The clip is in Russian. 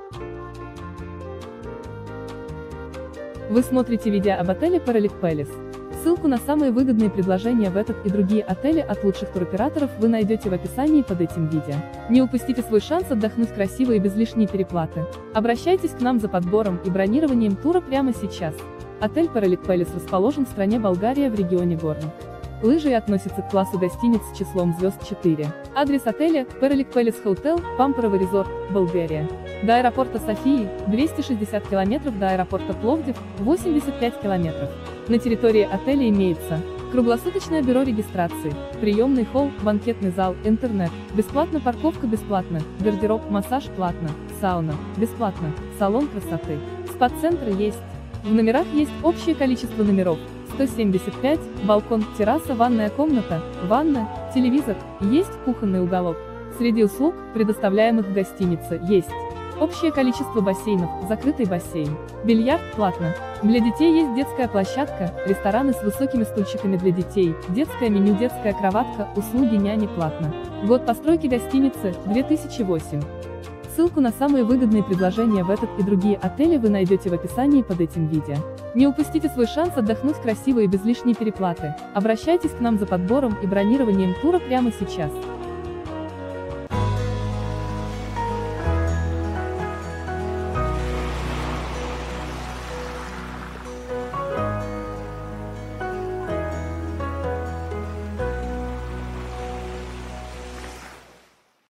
Вы смотрите видео об отеле Pearl Palace. Ссылку на самые выгодные предложения в этот и другие отели от лучших туроператоров вы найдете в описании под этим видео. Не упустите свой шанс отдохнуть красиво и без лишней переплаты. Обращайтесь к нам за подбором и бронированием тура прямо сейчас. Отель Pearl Palace расположен в стране Болгария в регионе Горник. Лыжи относятся к классу гостиниц с числом звезд 4. Адрес отеля – Pearl Palace Hotel, Памперовый резорт, Болгария. До аэропорта Софии – 260 км, до аэропорта Пловдив – 85 км. На территории отеля имеется круглосуточное бюро регистрации, приемный холл, банкетный зал, интернет, бесплатно парковка бесплатно, гардероб, массаж платно, сауна, бесплатно, салон красоты. Спа-центр есть. В номерах есть общее количество номеров – 175, балкон, терраса, ванная комната, ванна, телевизор, есть кухонный уголок. Среди услуг, предоставляемых в гостинице, есть общее количество бассейнов, закрытый бассейн, бильярд платно. Для детей есть детская площадка, рестораны с высокими стульчиками для детей, детское меню, детская кроватка, услуги няни платно. Год постройки гостиницы – 2008. Ссылку на самые выгодные предложения в этот и другие отели вы найдете в описании под этим видео. Не упустите свой шанс отдохнуть красиво и без лишней переплаты. Обращайтесь к нам за подбором и бронированием тура прямо сейчас.